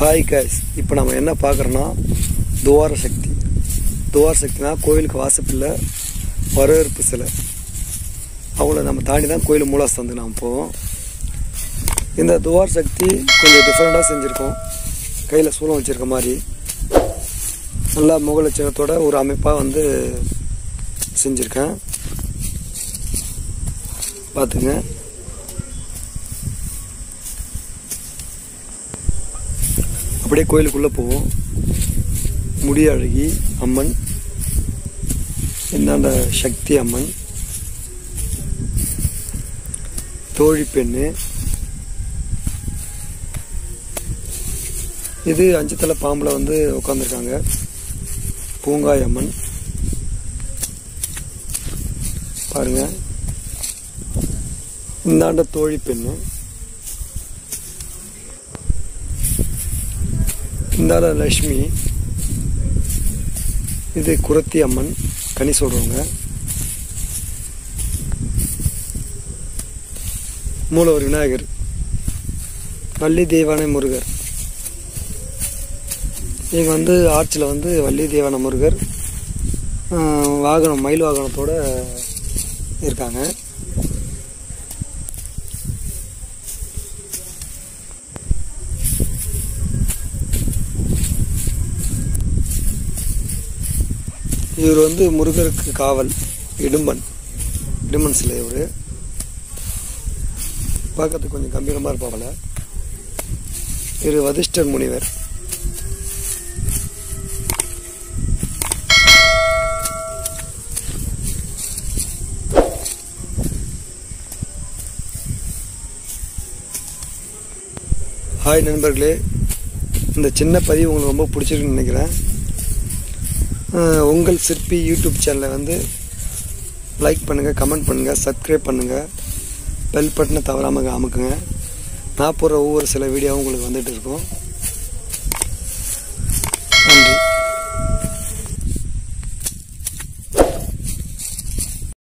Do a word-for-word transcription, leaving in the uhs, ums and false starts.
Hi guys, இப்போ நம்ம என்ன பார்க்குறோன்னா துவார சக்தி. துவார சக்தினா கோயிலுக்கு வாசப்பில்லை வரவேற்பு சிலை. அவங்கள நம்ம தாண்டி தான் கோயில் மூலஸ்தானத்துக்கு நாம் போவோம். இந்த துவார சக்தி கொஞ்சம் டிஃப்ரெண்ட்டாக செஞ்சுருக்கோம். கையில் சூலம் வச்சுருக்க மாதிரி நல்லா முகலட்சணத்தோட ஒரு அமைப்பாக வந்து செஞ்சுருக்கேன். பார்த்துங்க. அப்படியே கோயிலுக்குள்ளே போவோம். முடி அழகி அம்மன், இந்தாண்ட சக்தி அம்மன், தோழி பெண்ணு, இது அஞ்சு தலை பாம்பில் வந்து உட்காந்துருக்காங்க. பூங்காய் அம்மன் பாருங்க. இந்தாண்ட தோழி பெண்ணு, இந்தாண்ட லக்ஷ்மி, இது குரத்தி அம்மன் கனி சொல்றவங்க. மூலவர் விநாயகர், வள்ளி தெய்வானை முருகர். இங்கே வந்து ஆர்ச்சில் வந்து வள்ளி தெய்வான முருகர் வாகனம் மயில் வாகனத்தோடு இருக்காங்க. இவர் வந்து முருகருக்கு காவல் இடும்பன் இடும்பன் சிலை. இவர் பார்க்கறதுக்கு கொஞ்சம் கம்பீரமாக இருப்பாங்கள. இவர் வதிஷ்டர் முனிவர். ஹாய் நண்பர்களே, இந்த சின்ன பதிவு உங்களுக்கு ரொம்ப பிடிச்சிருக்குன்னு நினைக்கிறேன். உங்கள் சிற்பி யூடியூப் சேனலை வந்து லைக் பண்ணுங்கள், கமெண்ட் பண்ணுங்கள், சப்ஸ்கிரைப் பண்ணுங்கள், பெல் பட்டனை தவறாமல் அமுக்குங்க. நான் போடுற ஒவ்வொரு சில வீடியோவும் உங்களுக்கு வந்துட்டு இருக்கும்.